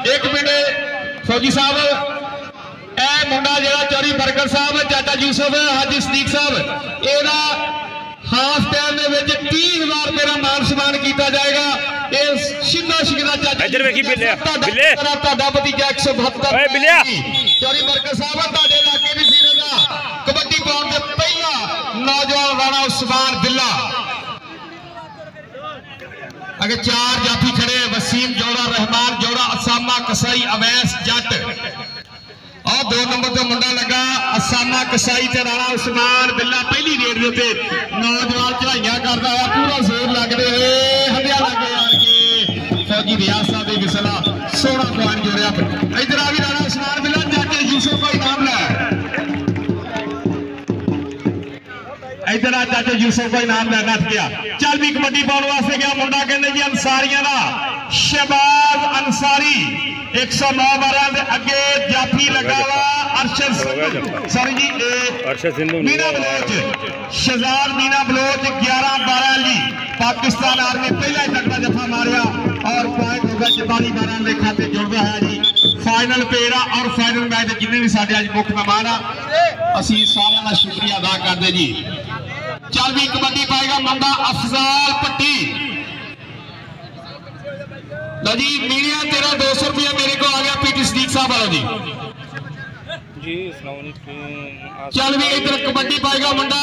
एक मिनट फौजी साहब, ए मुंडा जो चौरी बरकर साहब, चाचा यूसुफ, हाजी सदीक साहब, एदा हाफ टाइम में 30,000 रुपये का मान सम्मान किया जाएगा। शिंदा शिकदा चाचा भतीजा 172 चौरी बरकर साहब इलाके की सीरत का कबड्डी पाउंड के पहला नौजवान राणा उस्मान बिल्ला। अगे 4 जाफी खड़े, वसीम जोड़ा, रहमान जोड़ा, असामा कसाई, अवैस जट और 2 नंबर तो मुंडा लगा असामा कसाई ते राणा उस्मान बिल्ला। पहली रेड के नौजवान चढ़ाइया करता है, पूरा जोर लगते हुए हंडिया लगे यार के फौजी रियाज साहब की विसला 16 पॉइंट जोड़िया। इधर आ भी राणा उस्मान बिल्ला, चाचे यूसुफ का इनाम लै, इधर आ चाचे यूसुफ का इनाम लै नट गया। चल भी कबड्डी पाने वास्ते गया मुंडा, कहते जी अंसारिया का शहबाज अंसारी 109 बारह अगे जाफी लगा वा अरशद सॉरी जी अरशद मीना बलोच, शहजाद मीना बलोच 11-12 जी पाकिस्तान आर्मी पहला ही तगड़ा जफा मारिया और पॉइंट होगा 44-12 के खाते जुड़ता है जी। फाइनल पेड़ा और फाइनल मैच जिन्हें भी साढ़े अज मुख्य मेहमान आ असी सारा का शुक्रिया अदा करते जी। चल भी कबड्डी पाएगा मुंडा अफजाल भट्टी। जी मीडिया तेरा 200 रुपया मेरे को आ गया, पीटी सदीक साहब वाला जी। चल भी इधर कबड्डी पाएगा मुंडा,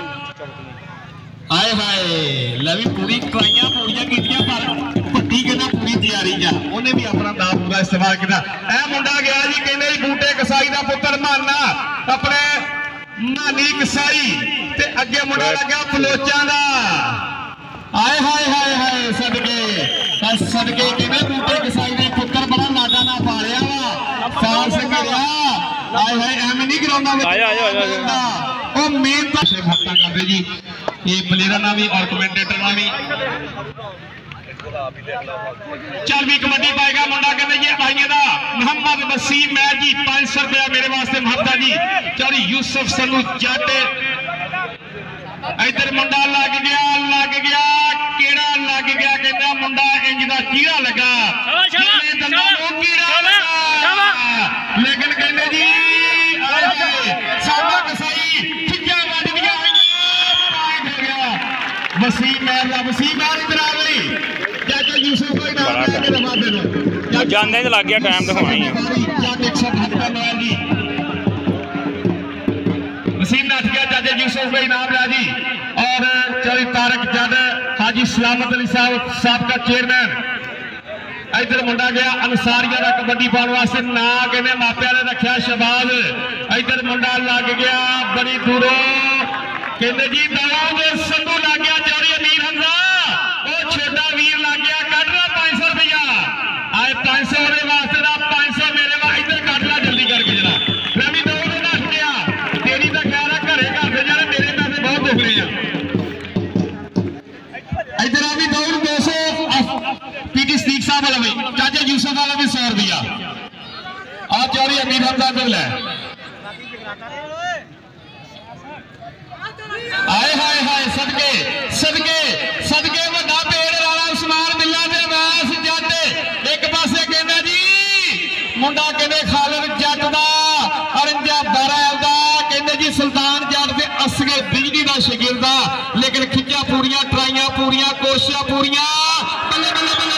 आए हाय लवी पूरी कराइया पूरियां कीतियां पर भट्टी कहना पूरी तैयारी जा, उन्हें भी अपना नाम पूरा इस्तेमाल किया। ए मुंडा गया जी कहने बूटे कसाई का पुत्र माना अपने मानी कसाई ते अगे मुंडा लगा बलोचा का। आए हाय हाय हाय सदके सदके कहने बूटे कसाई ने पुत्र बड़ा लाडा ना पालिया वा फास गिरिया। आए हाय एवं नहीं गिराउंदा वो मेहनत से भक्ता करते जी, ये प्लेयर ना भी और कमेंटेटर ना भी। चल भी कबड्डी पाएगा मुंडा, कहते जी भाइयों का मोहम्मद वसीम मैच जी 500 रुपया मेरे वास्ते महबूबा जी। चौरी यूसुफ सलू जट, इधर मुंडा लग गया केड़ा लग गया, कहता मुंडा इंज का कीड़ा लगा लेकिन कहते जी सादा कसाई खिच्चा बज गया हो गया। वसीम इधर आ गई चाचा यूसुफ को इनाम लेके रवा दे दो जानने लग गया टाइम तो होना ही है। वसीम नच गया, चाचा यूसुफ को इनाम लिया जी। और चौधरी तारक जद, हाजी सलामत अली साहब का चेयरमैन। इधर मुंडा गया अंसारिया का कबड्डी पाने वास्ते ना कहने मापिया ने रखा शहबाज। इधर मुंडा लग गया बड़ी दूरों कहते जी दाऊद संधू लग गया, चौधरी अमीर हमजा वो छोटा वीर लग गया, कट ला 500 रुपया। आए 500 वास्ते का 500 मेरे वा इधर कट ला जल्दी करके जरा मैं भी दौड़ नस गया तेरी तो ख्याल है घरे घर से जाने मेरे पैसे बहुत दुख रहे हैं। इधर आ भी दौड़ 200 पीटी सदीक साहब वाला भी, चाचा यूसुफ वाला भी 100 रुपया। आ चौधरी अमीर हमजा को ले आए हाय हाय सदके सदके सदके वड्डा पेड़ राणा उस्मान बिल्ला दे वैस जट। एक पासे कहना जी मुंडा कहने खालिद जट दा अरंजा बरैल दा, कहते जी सुल्तान जट दे असगे बिजली दा शगिरदा, लेकिन खिच्चा पूरियां ट्राइयां पूरियां कोशिशां पूरियां बल्ले बल्ले बल्ले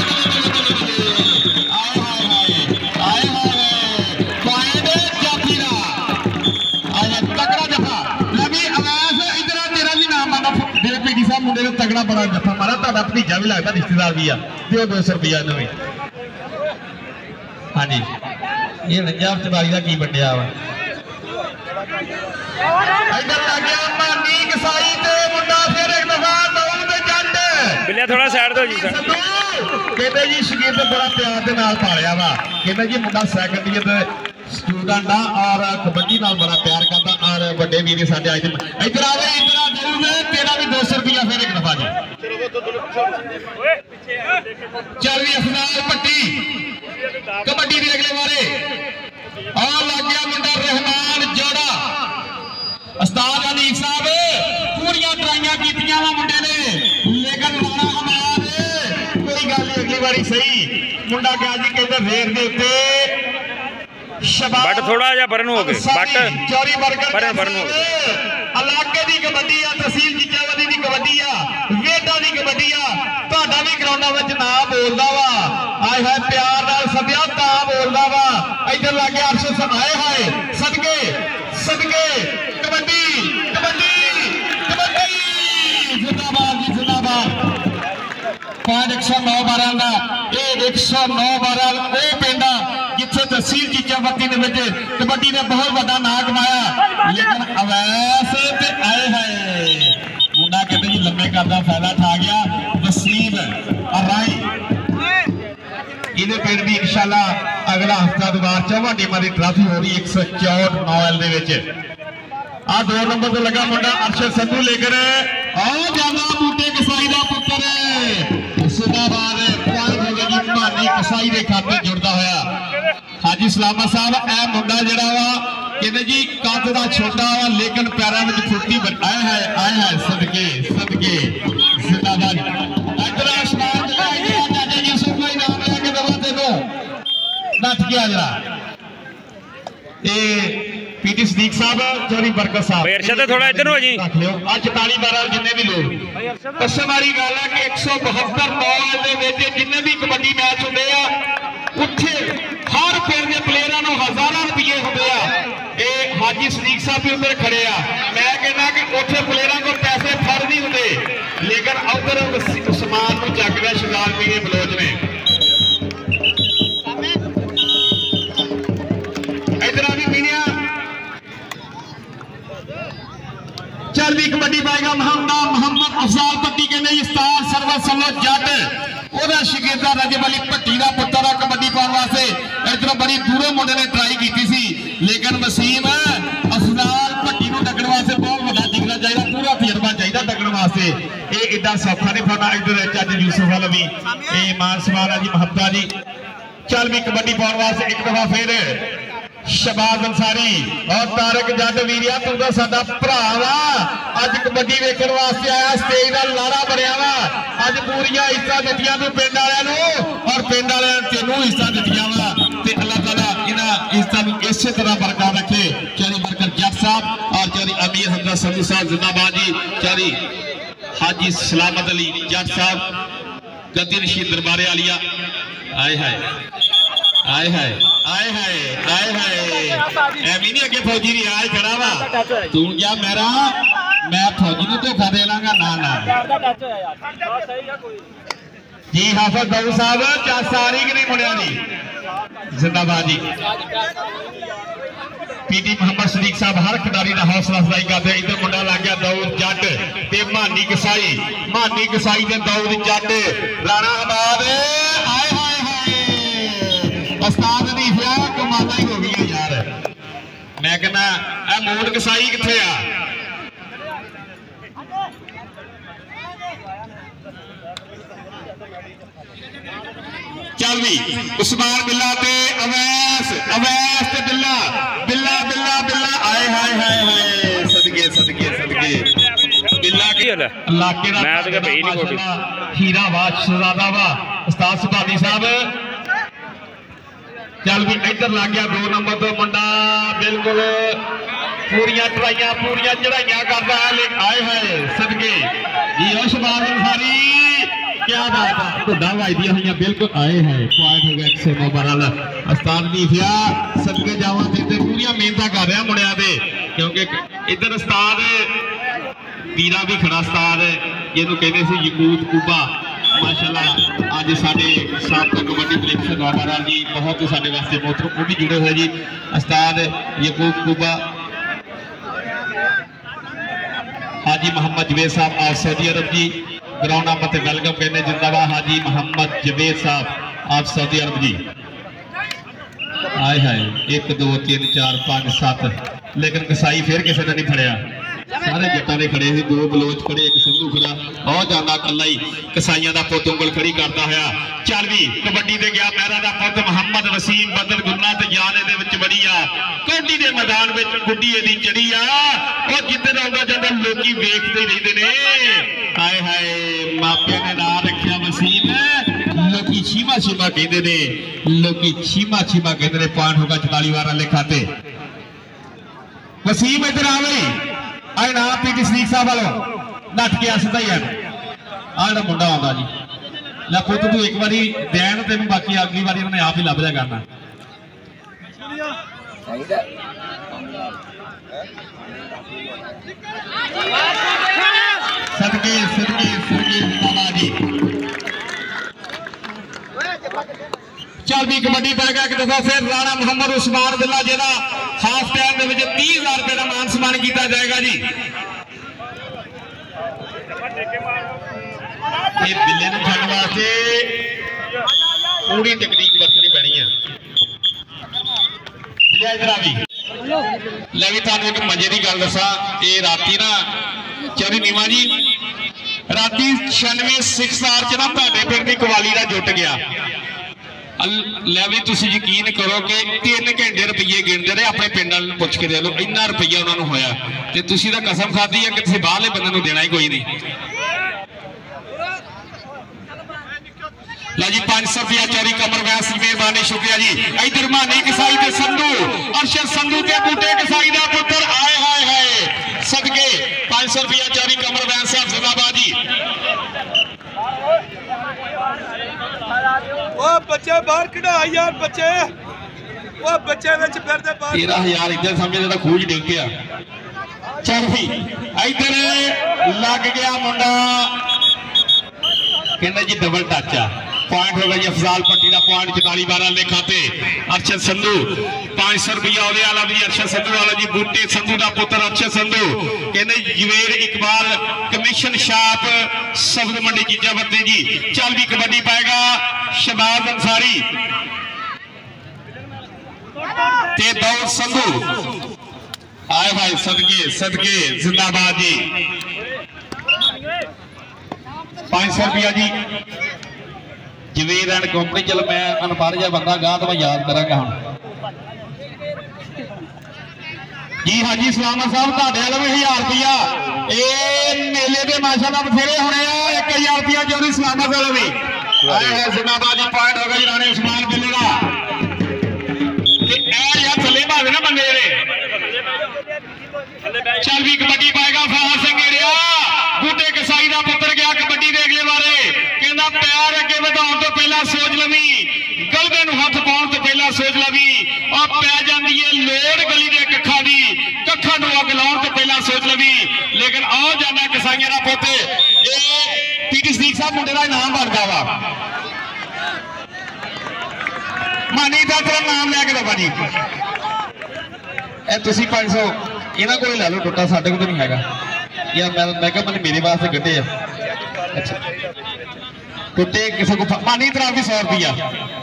मुंडे तगड़ा बड़ा जफा मारा, ताड़ा भतीजा भी लगता रिश्तेदार भी आ, 200 रुपया इन्होंने। हाँ जी ये 49 का की बंडिया वा। इधर लग गया मानी कसाई ते मुंडा फिर एक दफा दौड़ जट बिल्ले थोड़ा साइड दो जी कहते जी शकीर तो बड़ा प्यार के नाल पालिया वा, कहते जी मुंडा सैकंड ईयर स्टूडेंट आ और कबड्डी नाल बड़ा प्यार करता और बड़े वीर साडे आए इधर आ गए इधर तेरा भी 200 रुपया फिर एक दफा जी। चल भी अफजाल भट्टी कबड्डी के अगले बारे और लग गया मुंडा रहमान जोड़ा। उस्ताद अलीक साहब पूरियां ट्राइयां कीतियां वा मुंडे ने, लेकिन राणा हमारे कोई गल अगली बारी सही मुंडा गया जी इधर रेत के उत्ते बट थोड़ा जा परन हो गए बट चौरी बरगढ़ परन हो गए इलाके की कबड्डी आ तहसील जीजावली की कबड्डी आ वेटा की कबड्डी आ तुहाडा भी ग्राउंडां विच नाम बोलदा वा आए हाय प्यार नाल सद्या तां बोलदा वा इधर लागे अर्श आए हाय सदके सदके कबड्डी कबड्डी कबड्डी जिंदाबाद जी जिंदाबाद 109 12 का ये 109 12 वो पिंड जिथे तहसील जीजावती कबड्डी ने बहुत बड़ा नाम कमाया लेकिन अवैस आए है मुंडा कहते जी लंबे करदा फायदा ठा गया वसीम अराई इहदे पिंड भी इंशाल्लाह अगला हफ्ता दोबारा 4 टीमां दी ट्राफी हो रही 164 नॉवल दे विच आ 2 नंबर तो लगा मुंडा अरशद संधू लेकर आ जाना बूटे कसाई दा पुत्र जिंदाबाद भानी कसाई के खाते जुड़ता होया हाजी सलामा साहब ए मुंडा जड़ा वा कहते जी कद का छोटा वा लेकिन पैरों में फुर्ती आया है सदके सदके जिंदाबाद इधर आसमान चाचा यूसुफ भाई नाम लेके दवा तेनों नठ गया जरा पीटी सदीक साहब चौरी बरकत साहब अरशद थोड़ा इधर हो जी रख लियो आज 44 12 जिन्ने भी लोग कसम वाली गल है कि 172 बॉल दे विच जिन्ने भी कबड्डी मैच होंदे आ उत्थे हर पिंड दे प्लेयरां नूं हज़ारां रुपये होंदे आ ये हाजी सदीक साहब भी उधर खड़े आ मैं कहना कि उत्थे प्लेयरां को पैसे फड़ नहीं होंदे लेकिन उधर उस्मान नूं चक गया शहजाद पीरे बलोच ने इधर भी पीनिया चल भी कबड्डी पाएगा मोहम्मद अफजाल पट्टी के नहीं स्टार सरवर सलो जट ओदा शिगिरदा रजब अली भट्टी का पुत्र है कबड्डी पाने वास्ते इधर बड़ी दूरों मुंडे ने ट्राई की थी लेकिन वसीम अफजाल भट्टी को डकण वास्ते बहुत बड़ा दिखना चाहिए पूरा तजर्बा चाहिए डकण वास्ते ये एडा सौखा नहीं पाना इधर चज यूसुफ वाल भी ये मान सवाल है जी महबता जी चल भी कबड्डी पाने वास्ते एक दफा फिर शहबाज अंसारी और तारक जट वीरिया तू तो साडा भरा वा अज कबड्डी वेखण वास्ते आया स्टेज का लारा भरिया वा अज पूरियां हिस्सा दित्तियां तू पिंड वालियां नूं और पिंड वालियां तेनू हिस्सा दित्तियां वा ते अल्लाह ताला इन्हां हिस्सा नूं इसे तरह बरकत रखे चौधरी बरकत जट साहब और चौधरी अमीर हमजा संधू साहब जिंदाबाद जी चौधरी हाजी सलामत अली जट साहब गद्दी नशीद दरबारे आलिया आए हाय आए हाय आए हाय आए हाय एवी नहीं अगे फौजी नहीं आज खड़ा वा तू क्या मेरा मैं फौजी नूं धोखा दे लांगा ना ना जी हाफिज दाऊद साहब चा सारी कि नहीं मुंडिया दी जिंदाबाद जी पीटी मोहम्मद सदीक साहब हर खिडारी का हौसला अफजाई करते इधर मुंडा लग गया दाऊद जट ते मानी कसाई ते दाऊद जट राणा आबाद आए हाय उस्ताद दी फिया कमाला ही हो गई यार मैं कहना ए मोड़ कसाई किथे आ चल भी उस्मान बिल्ला ते अवैस ते बिल्ला बिल्ला बिल्ला बिल्ला आए हाय हाय हाय सदके सदके सदके बिल्ला के इलाके दा मैं तो भाई नहीं कोटी हीरा वाच शहजादा वा उस्ताद सुभानी साहब चल भी इधर लग गया 2 नंबर तो मुंडा बिल्कुल पूरियां ट्राइयां पूरियां चढ़ाइयां करता है लेकिन आए हाय सदके जी शहबाज अंसारी क्या बात है ढुड्डा वाइदियां हुई बिल्कुल आए हैं पॉइंट हो गया 109 12 उस्ताद दी फिया सदके जावा ते पूरियां मेहनत कर रहा मुंडिया दे क्योंकि इधर उस्ताद वीरा भी खड़ा उस्ताद जिन्हों कहते सी यकूत कूबा माशाल्लाह आज साडे साबका कबड्डी कलेक्शन बाबा जी बहुत साडे वास्ते मोहतरम वो भी जुड़े हुए जी उस्ताद यकूब कूबा हाजी मोहम्मद जवेद साहब आप सऊदी अरब जी ग्राउंड मत वेलकम कहने जिंदाबाद हाजी मोहम्मद जवेद साहब आप सऊदी अरब जी आए हाय 1 2 3 4 5 7 लेकिन कसाई फिर किसी ने नहीं फड़िया सारे जट्टा ने खड़े थे 2 बलोच खड़े 1 संधू खड़ा बहुत जाना कला ही कसाइयां का पुत उंगल खड़ी करता है चल भी कबड्डी दे गया महरा का पुत मोहम्मद वसीम बदल गुन्ना ते जान ए बड़ी आ कबड्डी के मैदान में गुड्डी एदी चढ़ी आ और जिधर आउंदा जांदा लोकी वेखदे रहिंदे ने हाय हाय मापिया ने नाम रखिया वसीम लोकी छीवा छीमा कहते ने लोकी छीमा छीमा कहते ने पॉइंट होगा 44 वार वाले खाते वसीम इधर आ गई आए ना पीटी सदीक साहब वालों नट के सीधा ही आ मुंडा आता जी ला पुत तू एक बारी दैन तेन बाकी अगली बारी उन्हें आप ही लभ जा करना सदके सदके सदके जिंदाबाद जी चल भी कबड्डी पै गया एक दफा फिर राणा मोहम्मद उस्मान बिल्ला जिहदा हाफ टाइम के 30,000 रुपए का मान सम्मान किया जाएगा जी ये बिल्ले ने फड़न वास्ते पूरी टेक्निक वरतनी पैनी है बिल्ले इधर आ भी ले भी तुहानू एक मजे की गल दसा ये राती ना चौधरी नीमा जी राती 96 सिक्स आर च ना तुहाडे पिंड दी कवाली दा जुट गया ले भी तुसीं यकीन करो कि 3 घंटे रुपये गिनते रहे अपने पिंड वाले पुछ के दे लो इन्ना रुपया उन्होंने होया ते तुसीं तां कसम खाधी है कि तुसीं बाहरले बंदे नूं देना ही कोई नहीं ला जी 500 रुपया चौरी कमर वैस मेहरबानी शुक्रिया जी इधर मानी कसाई ते संधू अरशद संधू के बूटे कसाई दा पुत्र आए हाय हाय सदके 500 रुपया चौरी कमर वैस साहब जिंदाबाद जी ओ बच्चे बाहर कढ़ा यार बच्चे ओ बच्चे विच फिरदे बाहर 13,000 इधर समझे तो खूज डिग गया चल भी इधर लग गया मुंडा कहना जी डबल टच आ पॉइंट होगा जी अफजाल पट्टी का पॉइंट 44 12 ले खाते अरशद संधू 500 रुपया ओदे वाला जी अरशद संधू वाला जी बूटे संधू का पुत्र अरशद संधू कहने जवेर इकबाल कमीशन शाप शब्द मंडी चीजा बत्ती जी चल भी कबड्डी पाएगा शहबाज अंसारी ते दौड़ संधू आए भाई सदके सदके जिंदाबाद जी 500 रुपया जी जवेर एंड कंपनी चल मैं अनपढ़ जा बंदा गाह तो मैं याद करांगा हम जी हाँ जी सलामा साहब तुहाडे वाल 1000 रुपया ये मेले के माशाअल्लाह बथेरे होने 1000 रुपया चौधरी सलामा वाल भी जिंदाबाद जी पॉइंट होगा जी राणे उस्मान बिल्ले का यार थले भावे ना बंदे चल भी कबड्डी पाएगा फराज सिंह एड़िया बूटे कसाई का पुत्र गया कबड्डी दे अगले बारे कहना पैर अगे ਵਧਾਉਣ तो पहला सोच लवी गलबे नूं हथ पाउण तो पहला सोच लवी और पै जांदी है लोड़ गली दे कखा दी कखा नूं अग लाउण तो पहला सोच लवी लेकिन आओ जाना कसाईयां दा पुੱਤ ये पीटी सदीक साहब मुंडे दा इनाम बनदा वा मानी दा तेरा नाम लेके दो भाजी ए तुसी 500 इन्हां कोल ले लो टुੱਟਾ ਸਾਡੇ ਕੋਲ नहीं हैगा या मैं क्या मैंने मेरे वास्ते गड्ढे है अच्छा टुੱਟੇ किसी को मानी तरह भी 100 रुपया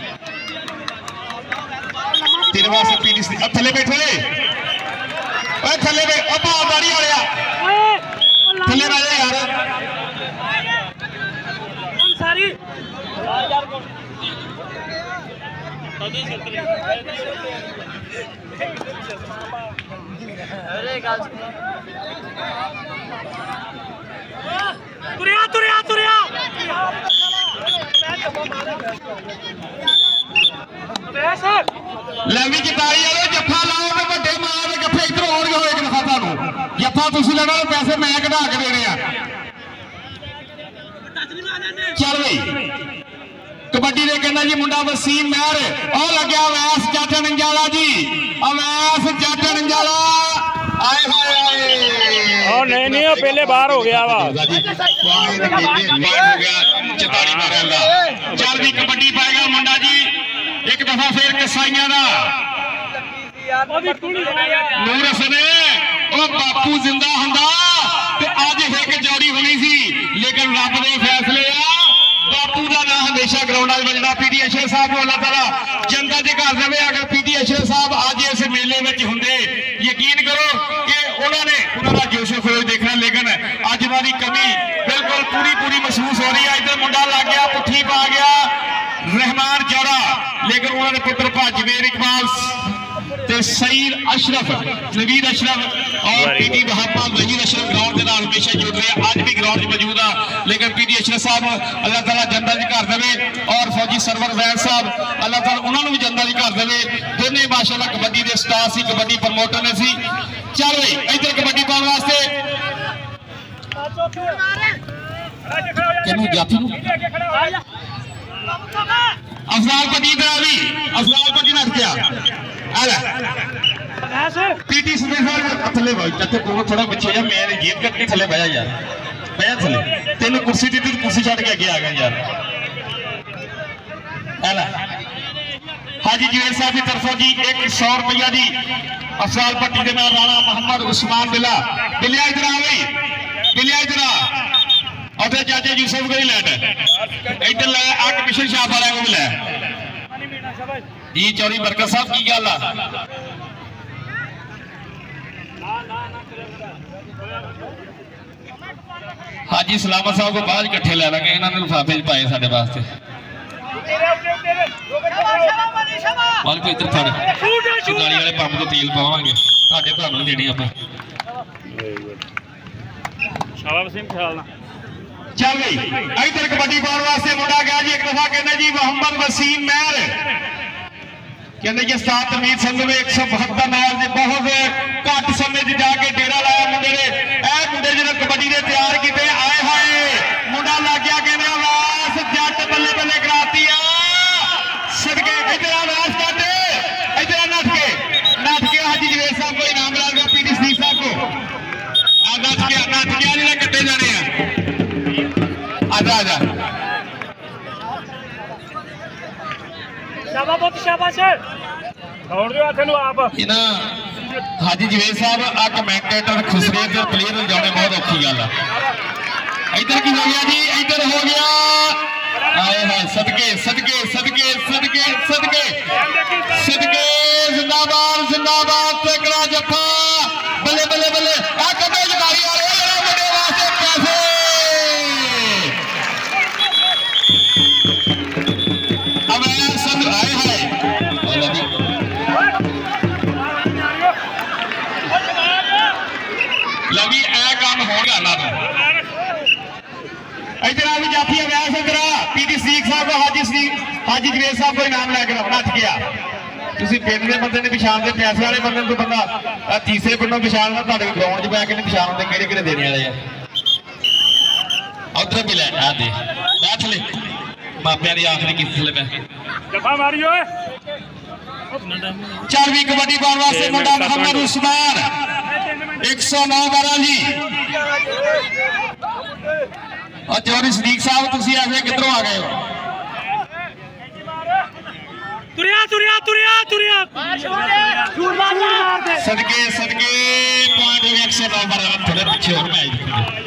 तेरे वास्ते पीटी थले बैठे थले बाड़ी वाले थले रह जा यार तुरिया तुरिया तुरिया लैवी चितारी वाले जफा लाओ तो बड़े मां के गफे इधर आउणगे होए कि दिखा तुहानू जफा तुसीं लेना तो पैसे मैं कढा के देने आ चल भाई कबड्डी दे कहना जी मुंडा वसीम महर और लग्या वैस जट नंजाला जी अवैस जट नंजाला आए हाय नहीं नहीं पहले बाहर हो गया वा चल भी कबड्डी पाएगा मुंडा जी एक दफा फिर कसाईयां दा नूर हसने ओ बापू जिंदा हुंदा ते अज एक जोड़ी होनी सी लेकिन रब दे फैसले आ बापू का नाम हमेशा ग्राउंड बजना पीटी अशर साहब को अल्लाह ताला जनता के घर देवे अगर पीटी अशर साहब आज इस मेले में होंगे यकीन करो कि उन्होंने उन्होंने जोशो खरोश देखना लेकिन अज उन्होंने कमी बिल्कुल पूरी पूरी महसूस हो रही है इधर मुंडा लग गया पुट्ठी पा गया रहमान जौड़ा लेकिन उन्होंने पुत्र जवेर इकबाल ते सईद अशरफ, नवीद अशरफ और पीटी बहापा वहीद अशरफ ग्राउंड के नाल हमेशा जुड़ रहे हैं, आज भी ग्राउंड में मौजूद है। लेकिन पीटी अशरफ साहब अल्लाह ताला जन्नत दी घर देवे और फौजी सरवर वैन साहब अल्लाह ताला उन्होंने भी जन्नत दी घर देवे। दोने माशाअल्लाह कबड्डी के स्टार सी, कबड्डी प्रमोटर ने सी। चल भाई इधर कबड्डी पाने वास्ते अफजाल पट्टी अफजाल पट्टी नट गया। पीटी थले थोड़ा पिछे जा, मैं जेब कटनी थले बह यार, बह थले तेन कुर्सी दी कुर्सी छड़ के अगे आ गया यार। हाजी जुबैर साहब की तरफों जी 100 रुपया जी अफजाल पट्टी के नाल राणा मोहम्मद उस्मान बिला बिलिया इधर आ गई, बिलिया इधर आ और चाचा यूसुफ को ही लैट इधर लै अग मिशन शाह वाले को भी लै जी। चौधरी बरकत साहब की गल आ हाजी सलामत साहब को बाद इकट्ठे लै लेंगे, इन्होंने लिफाफे पाए साडे वास्ते। माल को इधर फड़ गाड़ी वाले पंप को तेल पावांगे साडे तुहानू देनी आपां। शाबाश वसीम ख्याल ना चल गई। इधर कबड्डी पाने वास्ते मुंडा गया जी, एक दफा कहने जी मोहम्मद वसीम महर कहने जी सात तमीज संघ में 172 मैच ने बहुत घट समय जाके डेरा लाया मुंडे ने। ए मुंडे जो कबड्डी ने तैयार किए आए हाए मुंडा लग गया कहने आवाज जट बल्ले बल्ले कराती आ सदके। इधर आवाज काटे इधर नट के हाजी जुबैर साहब को इनाम मिलेगा, पीटी सदीक साहब को नट के नहीं कट्टे जाने हैं। आजा आजा शाबाश दौड़ दो तेन आप इना हाजी जुबैर साहब आ कमेंटेटर खुसरे ते प्लेयर जाने बहुत औखी गल है। इधर की हो गया जी, इधर हो गया आए हाय सदके सदके सदके सदके सदके सदके जिंदाबाद जिंदाबाद तकड़ा जफा बल्ले बल्ले बल्ले आ कदे जगारी आ रहे हैं बड़े वास्ते पैसे अब सब आए हाय लगी ए काम हो गया ना। इधर आ भी जाफी अवैस इधर पीटी सदीक साहब को हाजी जुबैर साहब को इनाम लैके नच गया। तुम पिंड के बंदे ने पिछाण दे, पैसे वाले बंदे को बंदा तीसरे पिंडों पिछाणना तुहाडे ग्राउंड च बैठ के नहीं पिछाण होंदे किहड़े किहड़े देने वाले आ। उधर भी लै आ दे बैठ ले मापिया की आखिरी किस्त ले जफा मारी ओए। चल भी कबड्डी पाने वास्ते मुंडा मोहम्मद उस्मान 109 जी और चौधरी सदीक साहब तुम ऐसे किधरों आ गए हो? तुरिया तुरिया तुरिया तुरिया सदके सदके पॉइंट हो गया 109 थोड़े पीछे हो गए।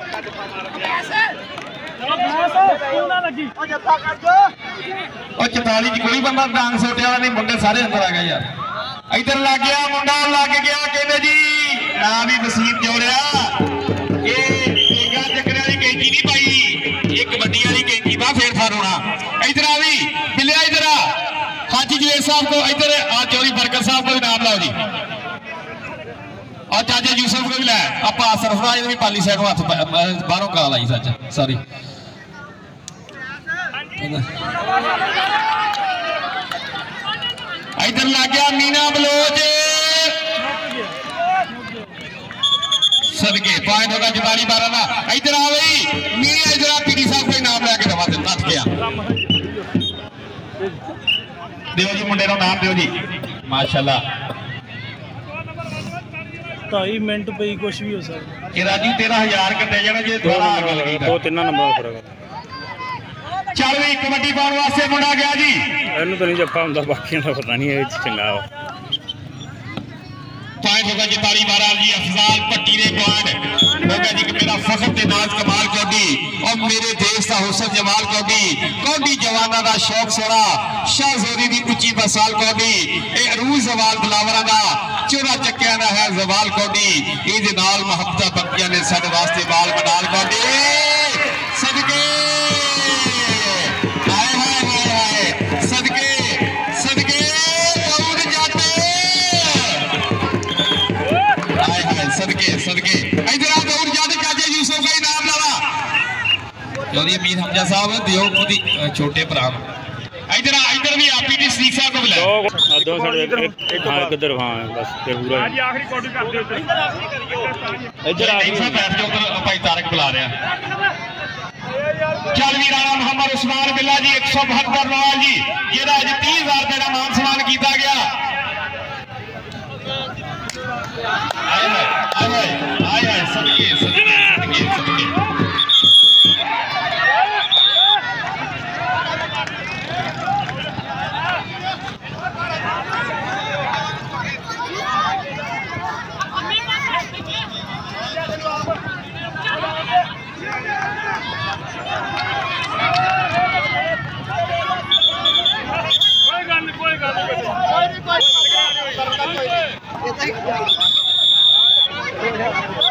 और 44 कोई बंदा डांग सोटे वाला नहीं, मुंडे सारे अंदर आ गए यार। इधर लग गया मुंडा लग गया कहते जी ना भी वसीम जोड़िया ये चक्कर वाली कैंची नहीं पाई, एक कबड्डी वाली कैंची बा फिर था रोना। इधर आ भी मिलिया इधर आ हाजी जुबैर साहब को, इधर चौधरी बरकत साहब को भी नाम लाओ जी और चाचा यूसुफ को भी लै आप सरफराज भी पाली साइड हथ बाहरों काल आई सच सॉरी। इधर लग गया मीना बलोच सदके पॉइंट होगा 44-12 ना। इधर आ गई मीना इधर पीटी साहब को इनाम लैके दवा नट गया। दियो जी मुंडे नाम दियो जी माशाल्लाह 2.5 मिनट पे ही कुछ भी हो सकता है। राजू 13,000 कटे जाना जे थोड़ा आगे लगी 2-3 नंबर फर्क। चल भी कबड्डी पाने वास्ते मुंडा गया जी, इन्हू तो नहीं जफा हुंदा बाकी दा पता नहीं है चंगा वा। पॉइंट होगा 44-12 जी अफजाल पट्टी ने पॉइंट होगा जी कि मेरा फखर ते नाज कमाल कौडी और मेरे देश का हुसन जमाल कौडी जवाना दा शौक सोना शाह जोरी दी उच्ची बसाल कौडी ए अरूज जवाल बुलावरा दा चोरा चक्किया ना है जवाल कौडी इहदे नाल मोहब्बत बकिया ने साडे वास्ते बाल बनाल कौडी सदके हाय हाय हाय सदके सदके दौड़ जाते लो जी अमीर हमजा साहब दियो खुद छोटे भरा इधर इधर भी आप ही सदीक साहब को बुलाया दो साइड हाँ किधर हाँ बस फिर पूरा आखिरी कॉर्डर कर दियो इधर आ नहीं साहब बैठ के उधर भाई तारक बुला रहे हैं चल भी राणा मोहम्मद उस्मान बिल्ला जी 172 नवाज जी जेड़ा अज 30,000 रुपए का मान सम्मान किया गया आए सदके सदके सदके सदके कोई गल नहीं